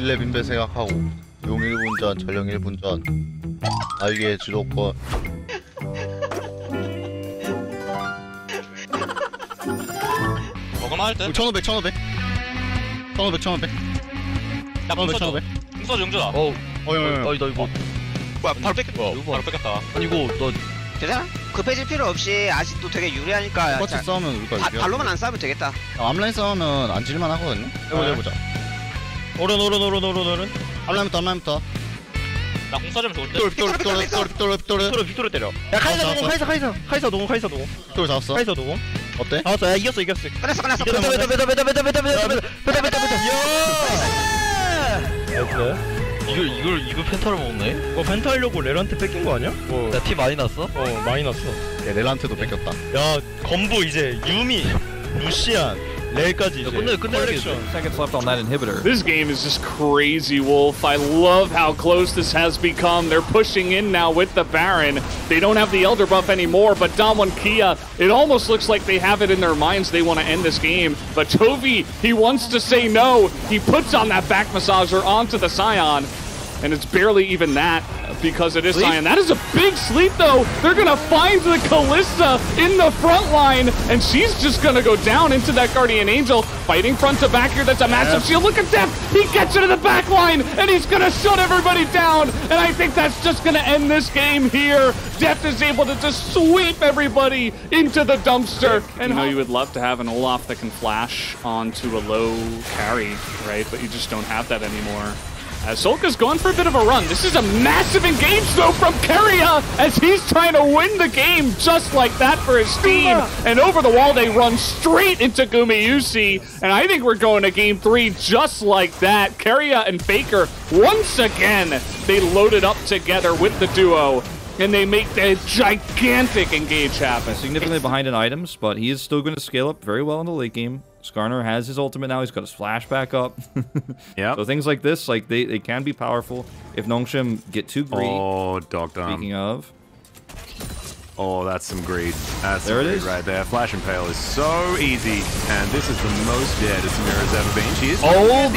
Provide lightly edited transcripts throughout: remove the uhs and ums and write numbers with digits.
원래 빈배 생각하고 용 1분 전, 전령 1분 전 나에게 주도권. 먹을만 할 듯? 1500 1500 1500 1500 야, 공 써줘. 1500 공 써줘, 용준아. 너 이거 뭐야, 바로 뺏겼다. 바로 뺏겼다. 아니 이거 너 괜찮아? 급해질 필요 없이 아직도 되게 유리하니까 똑같이 자, 싸우면 우리가 이겨. 발로만 안 싸우면 되겠다. 앞라인 싸우면 안 질만 하거든요. 해보자. 오른. 앞라인부터. 나 공 써주면 좋을 듯. 빅토르 때려. 야 카이사 노공 빅토르 잡았어. 카이사 노공 어때? 잡았어. 야 이겼어 끝났어. 이거 펜타를 먹네? 이거 펜타 하려고 레란테 뺏긴 거 아니야? 야 티 많이 났어? 많이 났어. 야, 렐란트도 뺏겼다. 야 건부 이제 유미 루시안 레일까지 이제 컬렉션. Seconds left on that inhibitor. This game is just crazy, Wolf. I love how close this has become. They're pushing in now with the Baron. They don't have the Elder buff anymore, but Damwon Kia, it almost looks like they have it in their minds they want to end this game. But Tovi, he wants to say no. He puts on that back massager onto the Scion, and it's barely even that because it is Scion. That is a big sleep, though. They're going to find the Kalista in the front line, and she's just going to go down into that Guardian Angel, fighting front to back here. That's a massive shield. Look at Deft. He gets into the back line, and he's going to shut everybody down. And I think that's just going to end this game here. Deft is able to just sweep everybody into the dumpster. And you would love to have an Olaf that can flash onto a low carry, right? But you just don't have that anymore. As Solka's going for a bit of a run. This is a massive engage, though, from Keria as he's trying to win the game just like that for his team. And over the wall, they run straight into Gumayusi. And I think we're going to game 3 just like that. Keria and Faker, once again, they loaded up together with the duo. And they make a gigantic engage happen. Significantly behind in items, but he is still going to scale up very well in the late game. Skarner has his ultimate now. He's got his flash back up. Yeah. So things like this, like they can be powerful if Nongshim get too greedy. Oh, Dogdom. Speaking of. Oh, that's some greed. That's There some it greed is. right there. Flash and Pale is so easy. And this is the most dead Samira's ever been. She is.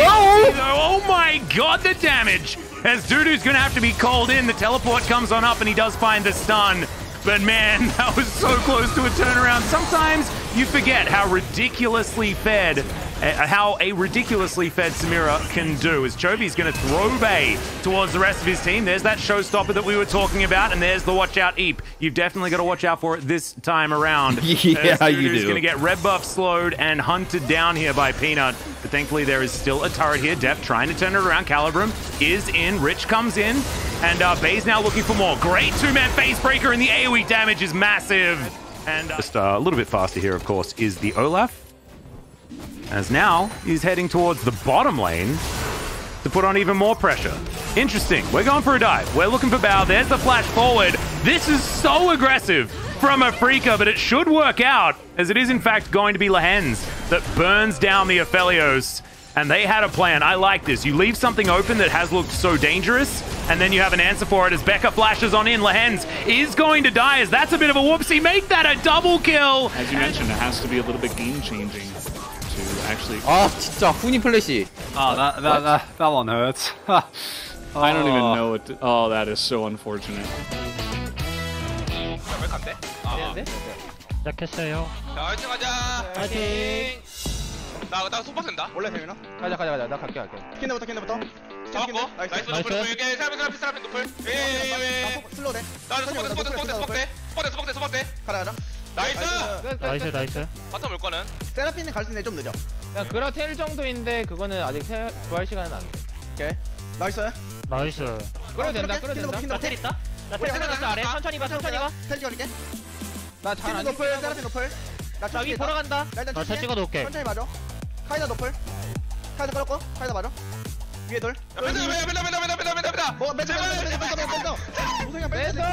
Oh my god, the damage! As Dudu's gonna have to be called in, the teleport comes on up and he does find the stun. But man, that was so close to a turnaround. Sometimes you forget how ridiculously fed Samira can do. As Chovy's going to throw Bay towards the rest of his team. There's that showstopper that we were talking about, and there's the watch out Eep. You've definitely got to watch out for it this time around. Yeah, you do. He's going to get red buff slowed and hunted down here by Peanut. But thankfully there is still a turret here. Deft trying to turn it around. Calibrum is in. Rich comes in. And Bay's now looking for more. Great two-man face breaker, and the AoE damage is massive. And Just a little bit faster here, of course, is the Olaf. As now he's heading towards the bottom lane to put on even more pressure. Interesting. We're going for a dive. We're looking for Bao. There's the flash forward. This is so aggressive from Afrika, but it should work out, as it is in fact going to be Lehens that burns down the Aphelios. And they had a plan. I like this. You leave something open that has looked so dangerous, and then you have an answer for it as Becca flashes on in. Lehens is going to die, as that's a bit of a whoopsie. Make that a double kill! As you mentioned, it has to be a little bit game-changing to actually... 아 진짜 훈이 플래시. that one hurts. I don't even know what to... Oh, that is so unfortunate. 시작했어요. 자, 화이팅 하자! 파이팅. 나 속박 된다. 원래 되나? 가자 나 갈게. 킨드부터. 잡았고. 나이스. 노플. 이게 사람이 노플. 슬로우 돼. 나 스벅대. 가자. 나이스. 바텀 올 거는. 세라핀이 갈 수 있는데 좀 늦어. 야 그라텔 정도인데 그거는 아직 부활 시간은 안 돼. 오케이. 나이스. 끌어된다. 텔 있다? 나 텔 끌어졌어 아래. 천천히 가. 텔 찍어줄게. 나 잘안 노플, 세라핀 노플. 나위 보러 간다. 나 일단 텔 찍어놓을게. 천천히 봐줘. 카이사 노플. 카이사 끌었고. 카이사 봐줘. 위에 돌. 뺀다. 뭐 뺀다. 무생이야 뺀다.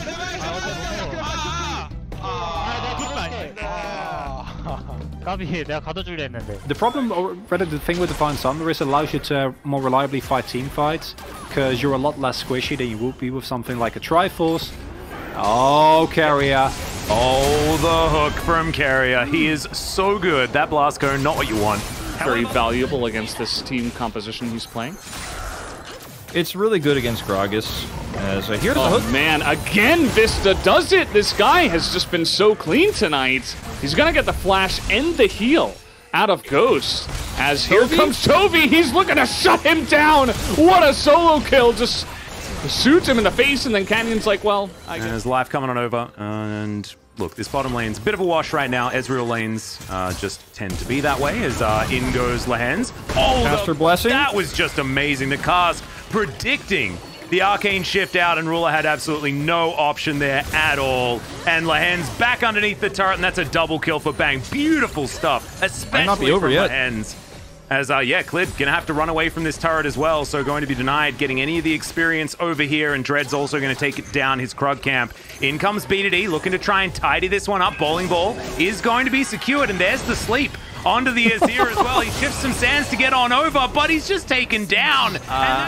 까비 내가 가둬줄려 했는데. The problem, or rather the thing with Divine Thunder is it allows you to more reliably fight team fights, because you're a lot less squishy than you would be with something like a Triforce. Oh, Keria. Oh, the hook from Keria. He is so good. That blast cone, not what you want. very valuable against this team composition he's playing. It's really good against Gragas. As here's the hook. Man, again Vista does it. This guy has just been so clean tonight. He's gonna get the flash and the heal out of Ghost. As here comes Chovy, he's looking to shut him down. What a solo kill! Just shoots him in the face, and then Canyon's like, well, I guess. There's life coming on over, and look, this bottom lane's a bit of a wash right now. Ezreal lanes just tend to be that way, as in goes Lehends. Oh, Master Blessing. That was just amazing. The cast predicting the Arcane Shift out, and Ruler had absolutely no option there at all. And Lehends back underneath the turret, and that's a double kill for Bang. Beautiful stuff, especially Might not be over from yet. Lehends. As, yeah, Clid gonna have to run away from this turret as well, so going to be denied getting any of the experience over here, and Dread's also gonna take it down his Krug camp. In comes BDD, looking to try and tidy this one up. Bowling Ball is going to be secured, and there's the sleep onto the Azir as well. He shifts some sands to get on over, but he's just taken down. A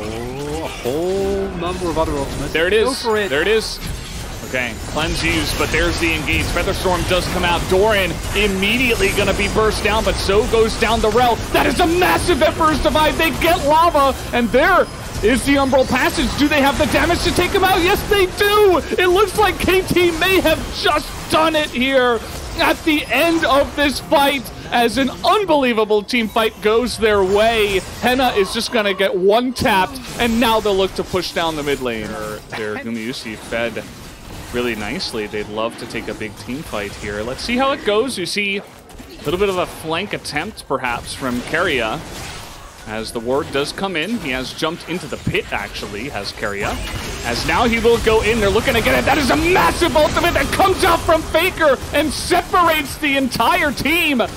whole number of other ultimates. There it is. Go for it. There it is. Okay, cleanse used, but there's the engage. Featherstorm does come out. Doran immediately gonna be burst down, but so goes down the Rel. That is a massive Emperor's Divide. They get lava, and there is the Umbral Passage. Do they have the damage to take him out? Yes, they do! It looks like KT may have just done it here at the end of this fight, as an unbelievable team fight goes their way. Henna is just gonna get one tapped, and now they'll look to push down the mid lane. Their Gumayusi fed really nicely. They'd love to take a big team fight here. Let's see how it goes. You see a little bit of a flank attempt, perhaps, from Keria. As the ward does come in, he has jumped into the pit, actually, has Keria. As now he will go in, they're looking to get it. That is a massive ultimate that comes out from Faker and separates the entire team of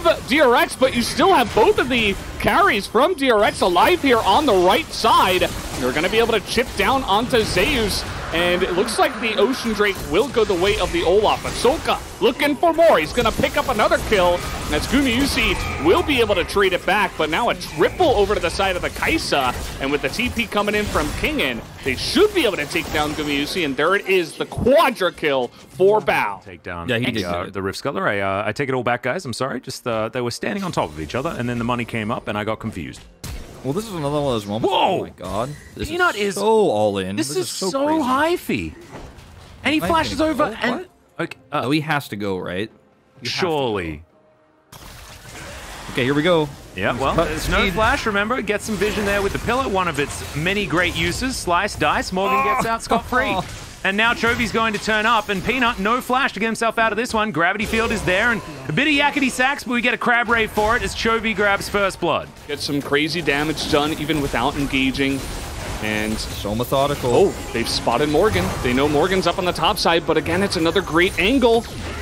DRX, but you still have both of the carries from DRX alive here on the right side. They're going to be able to chip down onto Zeus, and it looks like the Ocean Drake will go the way of the Olaf. But Solka looking for more. He's going to pick up another kill. That's Gumayusi will be able to trade it back, but now a triple over to the side of the Kaisa, and with the TP coming in from Kingen, they should be able to take down Gumayusi, and there it is, the quadra kill for Bao. Take down Yeah, he did the Rift Scuttler. I take it all back, guys. I'm sorry. Just they were standing on top of each other, and then the money came up, and I got confused. Well, this is another one of those moments. Whoa! Oh my god. This Peanut is is so all in. This is so crazy. hyphy. And he Am I flashes gonna over go? and... What? Okay, Oh, he has to go, right? You have to surely. go. Okay, here we go. Yeah, well, Cut there's no speed. flash, remember. Get some vision there with the pillar, one of its many great uses. Slice, dice, Morgan gets out scot-free. And now Chovy's going to turn up, and Peanut, no flash to get himself out of this one. Gravity Field is there, and a bit of yakety sax, but we get a crab rave for it as Chovy grabs first blood. Get some crazy damage done even without engaging. And So methodical. oh, they've spotted Morgan. They know Morgan's up on the top side, but again, it's another great angle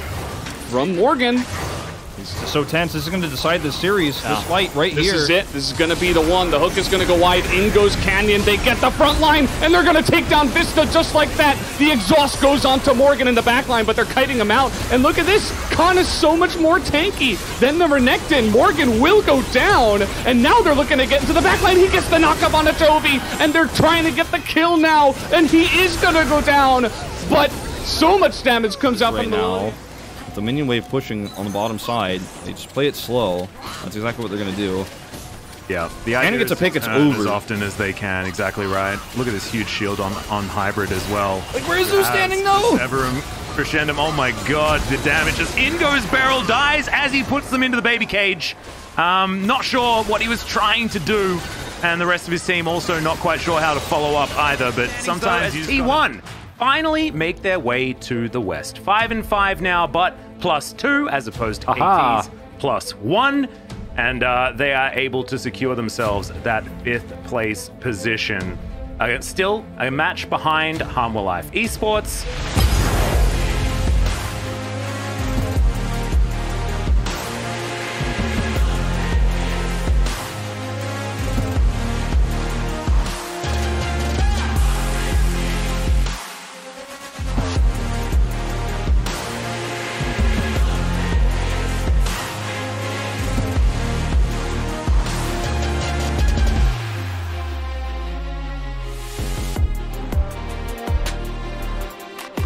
from Morgan. He's so tense. This is going to decide this series. This fight right This here. is it. This is going to be the one. The hook is going to go wide. In goes Canyon. They get the front line, and they're going to take down Vista just like that. The exhaust goes onto Morgan in the back line, but they're kiting him out. And look at this. Khan is so much more tanky than the Renekton. Morgan will go down, and now they're looking to get into the back line. He gets the knockup on Chovy, and they're trying to get the kill now, and he is going to go down. But so much damage comes out right from the now. With the minion wave pushing on the bottom side, they just play it slow. That's exactly what they're going to do. Yeah, the And idea he gets a is pick, it's turn over. as often as they can. Exactly right. Look at this huge shield on Hybrid as well. Like, where is Zeus standing, though? Severum Crescendum. Oh my god, the damage. As in goes Beryl, dies as he puts them into the baby cage. Not sure what he was trying to do. And the rest of his team also not quite sure how to follow up either. But sometimes you T1 finally make their way to the west. 5-5 now, but +2 as opposed to AT's +1. And they are able to secure themselves that 5th place position. Still a match behind Harmwell Life Esports.